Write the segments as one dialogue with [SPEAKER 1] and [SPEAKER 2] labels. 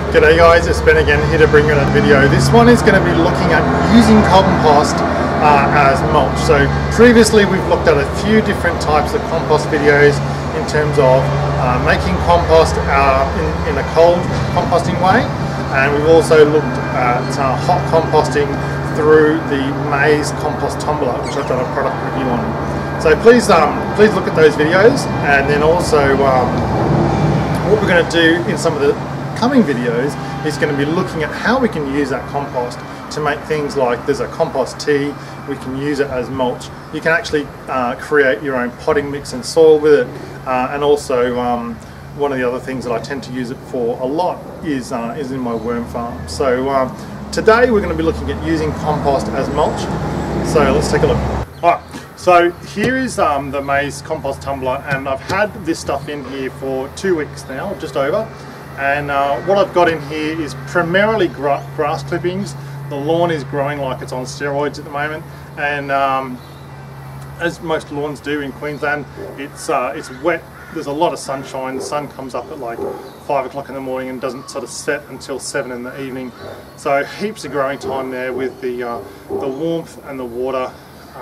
[SPEAKER 1] G'day guys, it's Ben again, here to bring you another video. This one is going to be looking at using compost as mulch. So previously we've looked at a few different types of compost videos in terms of making compost in a cold composting way, and we've also looked at hot composting through the maize compost tumbler, which I've done a product review on. So please look at those videos, and then also what we're going to do in some of the coming videos is going to be looking at how we can use that compost to make things like, there's a compost tea, we can use it as mulch. You can actually create your own potting mix and soil with it, and also one of the other things that I tend to use it for a lot is in my worm farm. So today we're going to be looking at using compost as mulch. So let's take a look. Alright, so here is the maize compost tumbler, and I've had this stuff in here for 2 weeks now, just over. And what I've got in here is primarily grass clippings. The lawn is growing like it's on steroids at the moment, and as most lawns do in Queensland, it's wet. There's a lot of sunshine. The sun comes up at like 5 o'clock in the morning and doesn't sort of set until 7 in the evening. So heaps of growing time there with the warmth and the water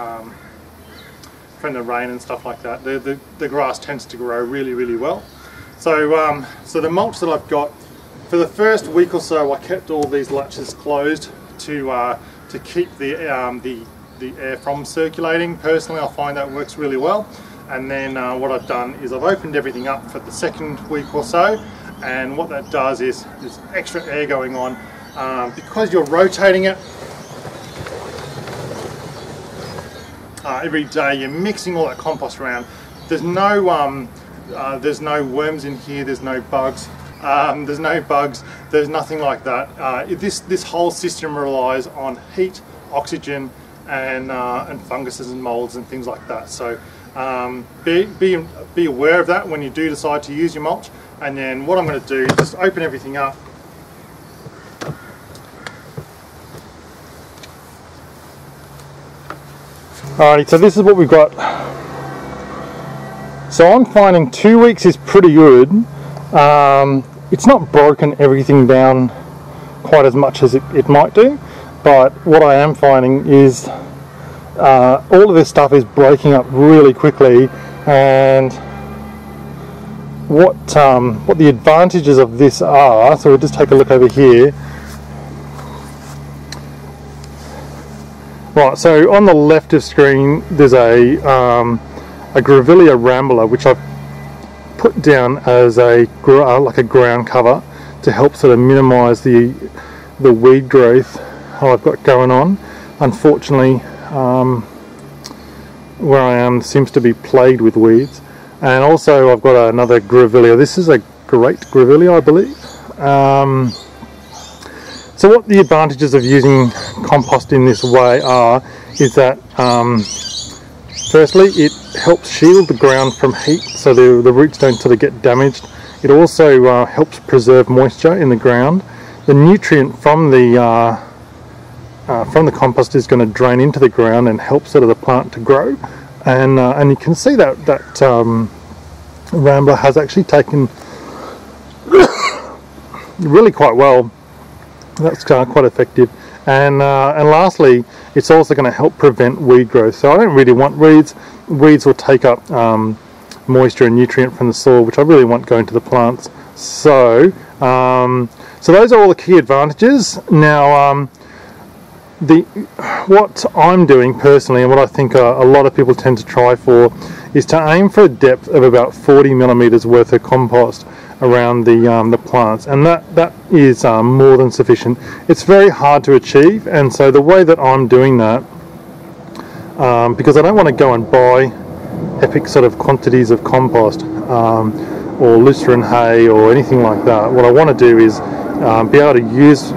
[SPEAKER 1] from the rain and stuff like that. The grass tends to grow really, really well. So, so the mulch that I've got, for the first week or so I kept all these latches closed to keep the air from circulating. Personally, I find that works really well. And then what I've done is I've opened everything up for the second week or so, and what that does is there's extra air going on because you're rotating it every day. You're mixing all that compost around. There's no worms in here, there's no bugs, there's nothing like that. This whole system relies on heat, oxygen, and funguses and molds and things like that. So be aware of that when you do decide to use your mulch. And then what I'm going to do is just open everything up. Alrighty, so this is what we've got. So I'm finding 2 weeks is pretty good. It's not broken everything down quite as much as it might do, but what I am finding is all of this stuff is breaking up really quickly. And what the advantages of this are, so we'll just take a look over here. Right, so on the left of screen there's a Grevillea rambler, which I've put down as like a ground cover to help sort of minimise the weed growth I've got going on. Unfortunately, where I am seems to be plagued with weeds. And also I've got another Grevillea. This is a great Grevillea, I believe. So what the advantages of using compost in this way are is that firstly, it helps shield the ground from heat, so the roots don't sort of get damaged. It also helps preserve moisture in the ground. The nutrient from the compost is going to drain into the ground and help sort of the plant to grow. And you can see that Rambler has actually taken really quite well. That's quite effective. And lastly, it's also going to help prevent weed growth. So I don't really want weeds. Weeds will take up moisture and nutrient from the soil, which I really want going to the plants. So so those are all the key advantages. Now what I'm doing personally, and what I think a lot of people tend to try for, is to aim for a depth of about 40 millimeters worth of compost around the plants, and that is more than sufficient. It's very hard to achieve, and so the way that I'm doing that, because I don't want to go and buy epic sort of quantities of compost or lucerne hay or anything like that. What I want to do is be able to use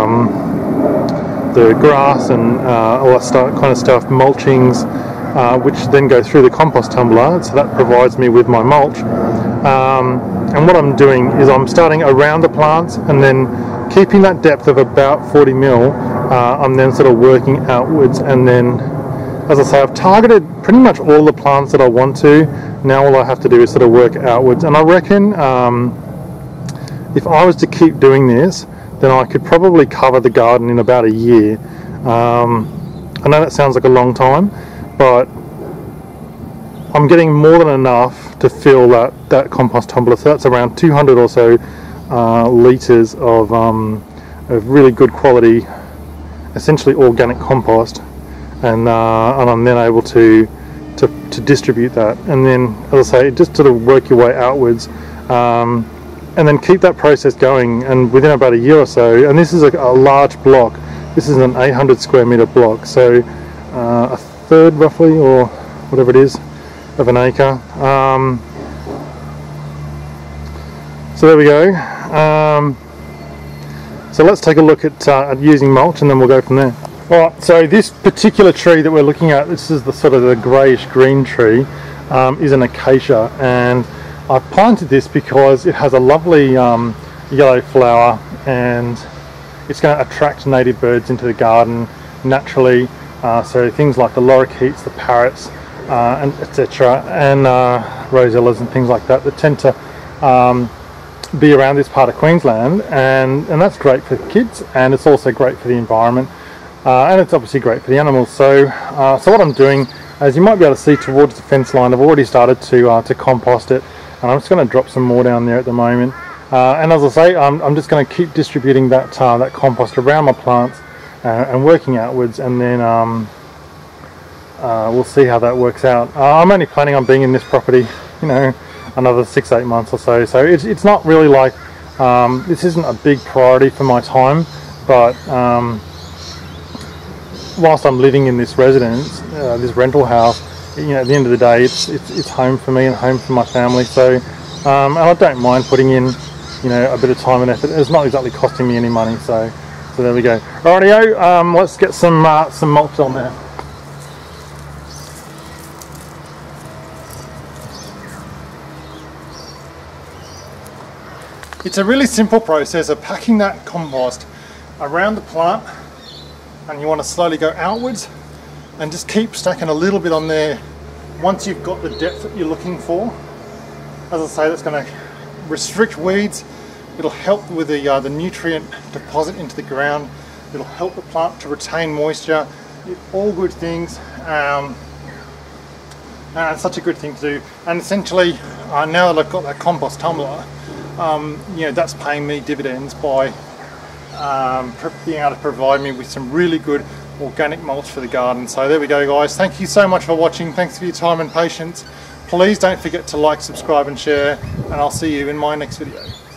[SPEAKER 1] the grass and all that kind of stuff, mulchings, which then go through the compost tumbler, so that provides me with my mulch. And what I'm doing is I'm starting around the plants and then keeping that depth of about 40 mil. I'm then sort of working outwards, and then, as I say, I've targeted pretty much all the plants that I want to. Now all I have to do is sort of work outwards, and I reckon if I was to keep doing this, then I could probably cover the garden in about a year. I know that sounds like a long time, but I'm getting more than enough to fill that compost tumbler. So that's around 200 or so litres of really good quality, essentially organic compost, and I'm then able to distribute that, and then, as I say, just sort of work your way outwards, and then keep that process going. And within about a year or so, and this is a large block, this is an 800 square metre block, so a third roughly, or whatever it is, of an acre. So there we go. So let's take a look at using mulch, and then we'll go from there. Alright, so this particular tree that we're looking at, this is the sort of the greyish green tree, is an acacia, and I've planted this because it has a lovely yellow flower, and it's going to attract native birds into the garden naturally. So things like the lorikeets, the parrots, and etc., and rosellas and things like that tend to be around this part of Queensland, and that's great for kids, and it's also great for the environment. And it's obviously great for the animals. So what I'm doing, as you might be able to see towards the fence line, I've already started to compost it, and I'm just going to drop some more down there at the moment. And as I say, I'm just going to keep distributing that compost around my plants and working outwards, and then we'll see how that works out. I'm only planning on being in this property, another 6-8 months or so. So it's not really like this isn't a big priority for my time, but whilst I'm living in this residence, this rental house, at the end of the day, it's home for me and home for my family. So, and I don't mind putting in, a bit of time and effort. It's not exactly costing me any money. So there we go. Rightio, let's get some mulch on there. It's a really simple process of packing that compost around the plant, and you want to slowly go outwards and just keep stacking a little bit on there once you've got the depth that you're looking for. As I say, that's going to restrict weeds, it'll help with the nutrient deposit into the ground, it'll help the plant to retain moisture, all good things, and it's such a good thing to do. And essentially, now that I've got that compost tumbler, that's paying me dividends by being able to provide me with some really good organic mulch for the garden. So there we go, guys. Thank you so much for watching. Thanks for your time and patience. Please don't forget to like, subscribe and share, and I'll see you in my next video.